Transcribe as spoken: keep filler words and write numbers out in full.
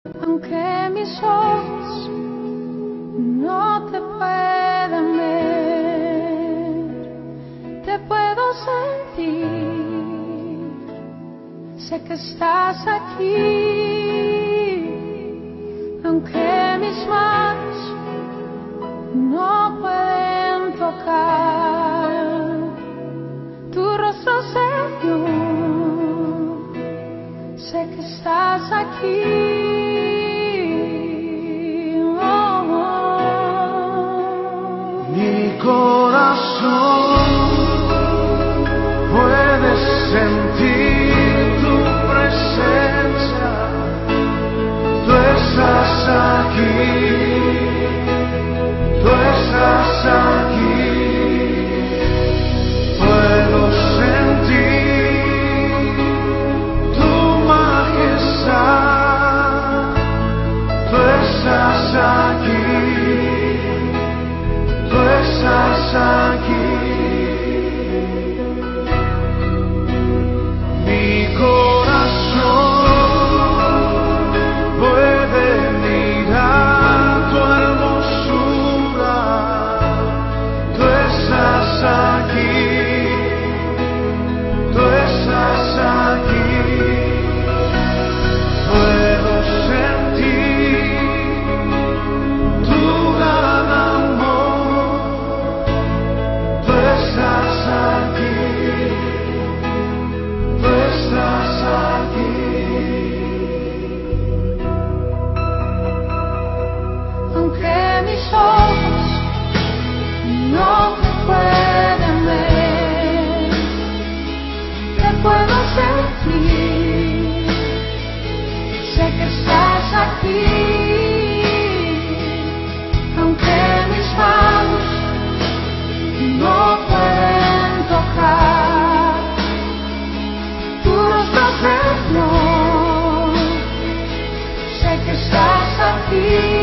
Aunque mis ojos no te puedan ver, te puedo sentir. Sé que estás aquí. Aunque mis manos no pueden tocar tu rostro, Señor, sé que estás aquí. Mi corazón puede sentir tu presencia, tú estás aquí, tú estás aquí, puedo sentir tu majestad, tú estás aquí. Tú estás aquí. Mi corazón puede mirar tu hermosura. Tú estás aquí. Tú estás aquí. Puedo sentir tu gran amor. Tú estás aquí, tú estás aquí. Aunque mis ojos no te pueden ver, te puedo sentir. Sé que estás aquí. Aunque mis manos no pueden tocar tu rostro, Señor, sé que estás aquí.